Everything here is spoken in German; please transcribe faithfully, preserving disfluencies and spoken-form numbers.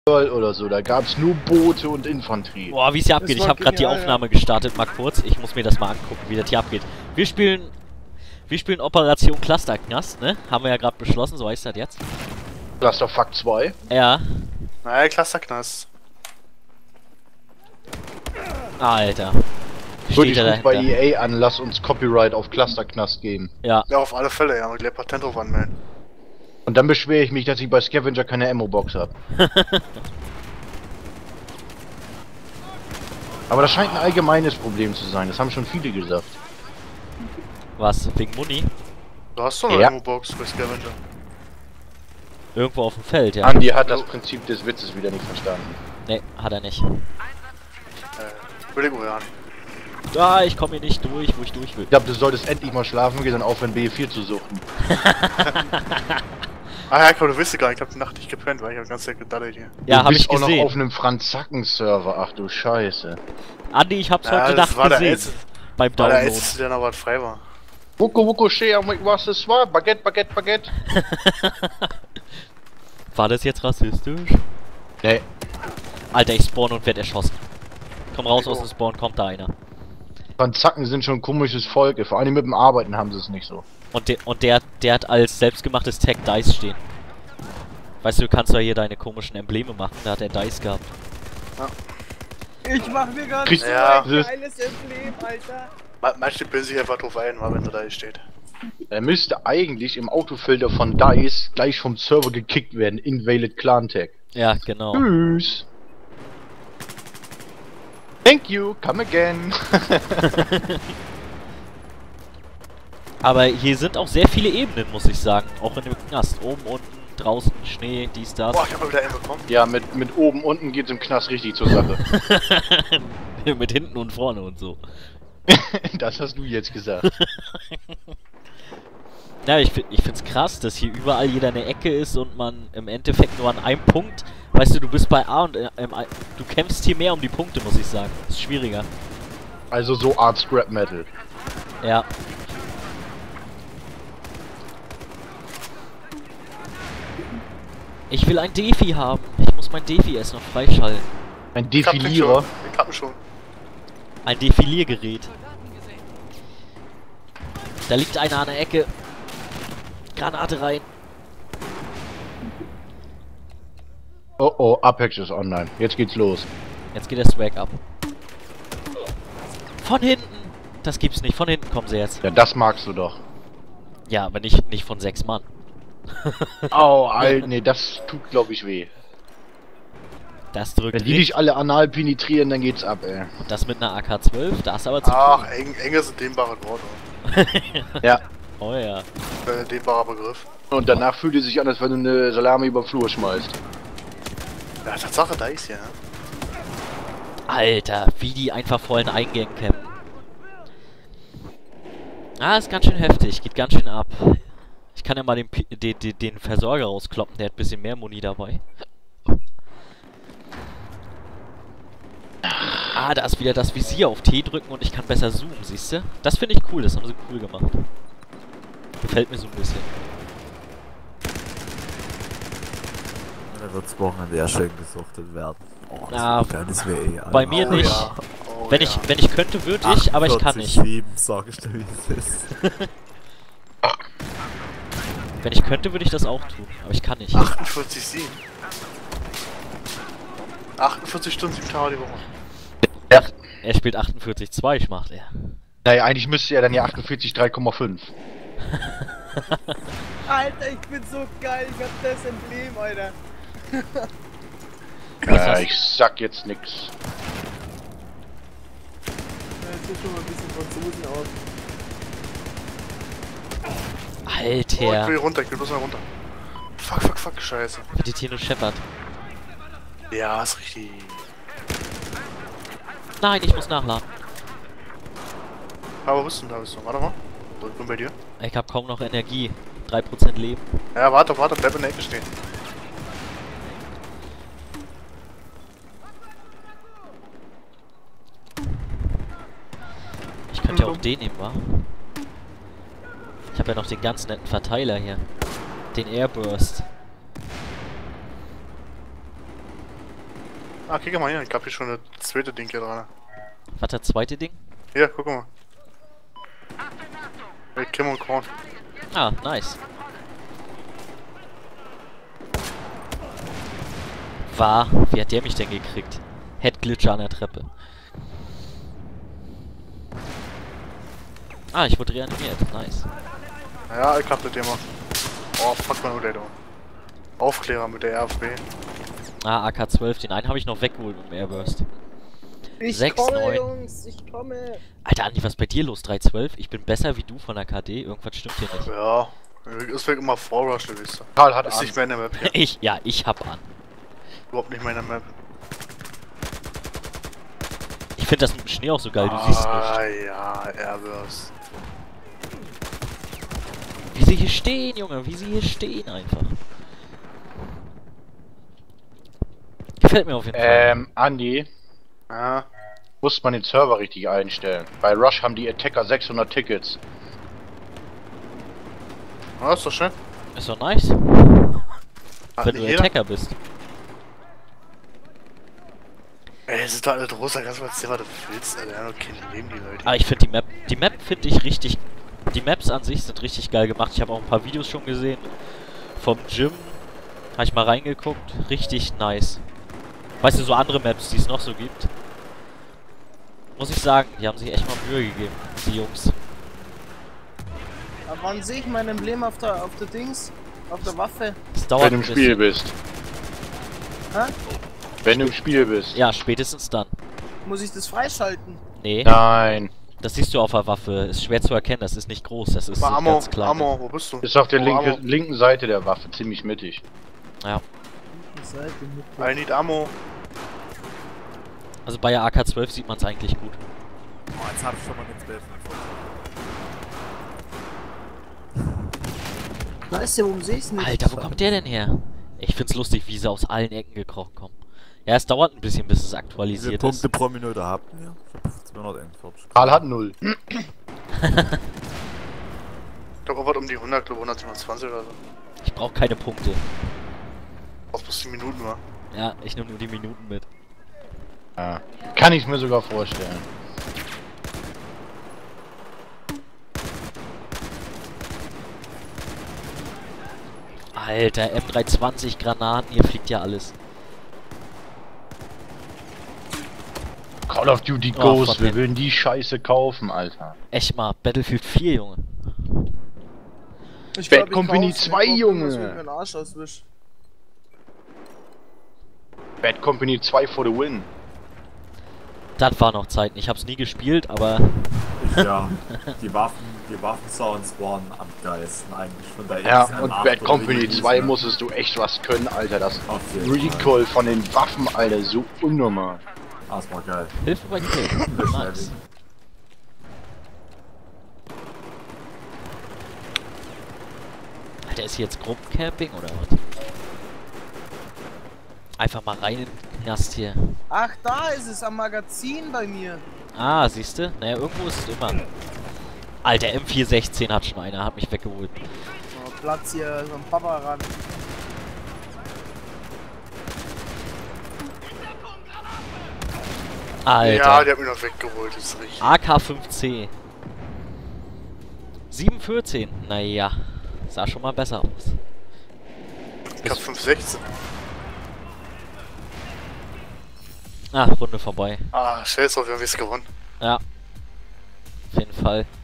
oder so, da gab es nur Boote und Infanterie. Boah, wie es hier abgeht. Ich habe gerade die Aufnahme ja. gestartet, mal kurz. Ich muss mir das mal angucken, wie das hier abgeht. Wir spielen wir spielen Operation Clusterknast, ne? Haben wir ja gerade beschlossen, so heißt das jetzt. Clusterfuck zwei? Ja. Naja, Clusterknast. Alter. Würde ich ruf bei E A an, lass uns Copyright auf Clusterknast geben. Ja. Ja, auf alle Fälle, ja, und gleich Patent drauf anmelden. Und dann beschwere ich mich, dass ich bei Scavenger keine Ammo-Box habe. Aber das scheint ein allgemeines Problem zu sein, das haben schon viele gesagt. Was? Wegen Muni? Du hast doch eine ja. Ammo-Box bei Scavenger. Irgendwo auf dem Feld, ja. Andi hat das Prinzip des Witzes wieder nicht verstanden. Ne, hat er nicht. Äh, Entschuldigung, ja. Ah, ich komme hier nicht durch, wo ich durch will. Ich glaube, du solltest endlich mal schlafen gehen und aufhören, B vier zu suchen. Ah ja, komm, du weißt gar nicht, ich hab die Nacht nicht gepennt, weil ich hab ganz Zeit gedaddelt hier. Ja, hab ich auch gesehen. noch auf einem Franzacken-Server, ach du Scheiße. Andi, ich hab's ja, heute Nacht war gesehen. Der beim Download. Der Älteste, der noch was frei war. Wuko Wuko Shea, was das war? Baguette, Baguette, Baguette. War das jetzt rassistisch? Nee. Alter, ich spawn und werd erschossen. Komm raus aus dem Spawn, kommt da einer. Franzacken sind schon ein komisches Volk, vor allem mit dem Arbeiten haben sie es nicht so. Und der, und der, der hat als selbstgemachtes Tag Dice stehen. Weißt du, du kannst ja hier deine komischen Embleme machen, da hat er Dice gehabt. Ja. Ich mach mir gar nicht so ja. ein geiles Emblem, Alter. Manche bilden sich einfach drauf ein, wenn da steht. Er müsste eigentlich im Autofilter von Dice gleich vom Server gekickt werden, Invalid Clan Tag. Ja, genau. Tschüss. Thank you, come again. Aber hier sind auch sehr viele Ebenen, muss ich sagen. Auch in dem Knast. Oben, unten, draußen, Schnee, dies, das. Boah, ich hab mal wieder einen bekommen. Ja, mit, mit oben, unten geht's im Knast richtig zur Sache. Mit hinten und vorne und so. Das hast du jetzt gesagt. Ja, ich, ich find's krass, dass hier überall jeder eine Ecke ist und man im Endeffekt nur an einem Punkt... Weißt du, du bist bei A und äh, ähm, du kämpfst hier mehr um die Punkte, muss ich sagen. Ist schwieriger. Also so Art Scrap Metal. Ja. Ich will ein Defi haben. Ich muss mein Defi erst noch freischalten. Ein Defilierer? Ich hab ihn schon. Ein Defiliergerät. Da liegt einer an der Ecke. Granate rein. Oh oh, Apex ist online. Jetzt geht's los. Jetzt geht der Swag ab. Von hinten! Das gibt's nicht. Von hinten kommen sie jetzt. Ja, das magst du doch. Ja, aber nicht, nicht von sechs Mann. Au, Alter, nee, das tut glaube ich weh. Das drückt. Wenn die dich alle anal penetrieren, dann geht's ab, ey. Und das mit einer A K zwölf, das aber zu Ach, eng, enge sind dehnbare Worte. Ja. Oh ja. Äh, dehnbarer Begriff. Und danach fühlt es sich an, als wenn du eine Salami über den Flur schmeißt. Ja, Tatsache, da ist ja. Alter, wie die einfach vollen Eingängen campen. Ah, ist ganz schön heftig, geht ganz schön ab. Ich kann ja mal den, den, den, den Versorger rauskloppen, der hat ein bisschen mehr Muni dabei. Ah, da ist wieder das Visier auf T drücken und ich kann besser zoomen, siehst du? Das finde ich cool, das haben sie cool gemacht. Gefällt mir so ein bisschen. Da wird's Wochenende ja schön gesuchtet werden. Oh, Na, kleines W E. bei mir Oh, nicht. ja. Oh, wenn, ja. ich, wenn ich könnte, würde ich, aber ich kann nicht. sieben, sag ich dir, wie es ist. Wenn ich könnte, würde ich das auch tun, aber ich kann nicht. achtundvierzig sieben. achtundvierzig Stunden, sieben Tage die Woche. Ja. Er spielt achtundvierzig zwei, macht er. Naja, eigentlich müsste er dann ja achtundvierzig drei Komma fünf. Alter, ich bin so geil, ich hab das Emblem, Alter. Äh, ich sag jetzt nix. Das sieht schon mal ein bisschen Franzosen aus. Oh, ich Alter. will runter, ich will bloß mal runter. Fuck, fuck, fuck, scheiße. Bitte Tino Shepard. Ja, ist richtig. Nein, ich muss nachladen. Aber wo bist du denn da? Bist du? Warte mal. Ich bin bei dir. Ich hab kaum noch Energie. drei Prozent Leben. Ja, warte, warte, bleib in der Ecke stehen. Ich könnte ja auch den nehmen, wa? Ich habe ja noch den ganz netten Verteiler hier. Den Airburst. Ah, guck mal hier, ich hab hier schon das zweite Ding hier dran. Was, das zweite Ding? Hier, guck mal. Hey, Kim und Korn. Ah, nice. War, wie hat der mich denn gekriegt? Headglitcher an der Treppe. Ah, ich wurde reanimiert. Nice. Ja, ich hab das Thema. Oh, fuck mal, der da. Aufklärer mit der R F B. Ah, A K zwölf, den einen habe ich noch weggeholt mit dem Airburst. Ich sechs, komme, neun. Jungs, ich komme. Alter, Andi, was ist bei dir los? drei zwölf? Ich bin besser wie du von der K D. Irgendwas stimmt hier nicht. Ja, es wird immer Vorrush, du weißt. Karl hat Ist Angst. nicht mehr in der Map hier. Ich, ja, ich hab an. Überhaupt nicht mehr in der Map. Ich finde das mit dem Schnee auch so geil, du siehst es Ah, nicht. ja, Airburst. Wie sie hier stehen, Junge, wie sie hier stehen einfach. Gefällt mir auf jeden Fall. Ähm, Andi, Ja. muss man den Server richtig einstellen. Bei Rush haben die Attacker sechshundert Tickets. Ah, ist doch schön. Ist doch nice, Ach, wenn nicht du jeder? Attacker bist. Ey, sind da alle rosa, ganz mal erzählen, was du willst, Alter. Ja, okay, nehmen die Leute. Aber ich finde die Map, die Map finde ich richtig, die Maps an sich sind richtig geil gemacht. Ich habe auch ein paar Videos schon gesehen. Vom Gym habe ich mal reingeguckt. Richtig nice. Weißt du, so andere Maps, die es noch so gibt? Muss ich sagen, die haben sich echt mal Mühe gegeben, die Jungs. Aber wann sehe ich mein Emblem auf der, auf der Dings? Auf der Waffe? Es dauert Wenn du ein im Spiel bisschen. bist. Hä? Wenn du im Spiel bist. Ja, spätestens dann. Muss ich das freischalten? Nee, Nein. das siehst du auf der Waffe. Ist schwer zu erkennen, das ist nicht groß, das ist Mal so Ammo, ganz klein. Ammo, wo bist du? Ist auf der Oh, linke, Ammo. linken Seite der Waffe, ziemlich mittig. Ja. Seite mit. I need Ammo. Also bei der A K zwölf sieht man es eigentlich gut. Oh, jetzt hab ich schon mal den zwölf. Weißt du, warum sehe ich es nicht? Alter, wo kommt der denn her? Ich find's lustig, wie sie aus allen Ecken gekrochen kommen. Ja, es dauert ein bisschen, bis es Wie viele aktualisiert Punkte ist. pro Minute habt ihr? Ich hab zweihunderteinundvierzig. Karl hat null. Ich glaube, was um die hundert, glaube hundertsiebenundzwanzig oder so. Ich brauche keine Punkte. Was bloß die Minuten war. Ja, ich nehme nur die Minuten mit. Ja. Kann ich mir sogar vorstellen. Alter, M dreihundertzwanzig Granaten, hier fliegt ja alles. Call of Duty Oh, Ghost, fuck wir it. würden die Scheiße kaufen, Alter. Echt mal, Battlefield vier, Junge. Ich Bad ich Company kauf's mir, zwei, ich kauf Junge. irgendwas, wo ich mir den Arsch auswisch. Bad Company zwei for the win. Das war noch Zeiten. Ich hab's nie gespielt, aber Ja, die Waffen, die Waffensounds waren am geilsten eigentlich von der Ja, X M und acht Bad oder Company wie die zwei hieß, ne? musstest du echt was können, Alter. Das Auf jeden Recoil von den Waffen, Alter, so unnormal. Ah, das war geil. Hilfe bei Kill. Nice. Alter, ist hier jetzt Gruppencamping oder was? Einfach mal rein in den Knast hier. Ach, da ist es am Magazin bei mir. Ah, siehste? Naja, irgendwo ist es immer. Alter, M vier sechzehn hat schon einer, hat mich weggeholt. Oh, Platz hier, so ein Papa ran. Alter. Ja, die hat mich noch weggeholt, ist richtig. A K fünf C. sieben vierzehn. Naja, sah schon mal besser aus. Ich hab fünf sechzehn. Ah, Runde vorbei. Ah, scheiß drauf, wir haben es gewonnen. Ja. Auf jeden Fall.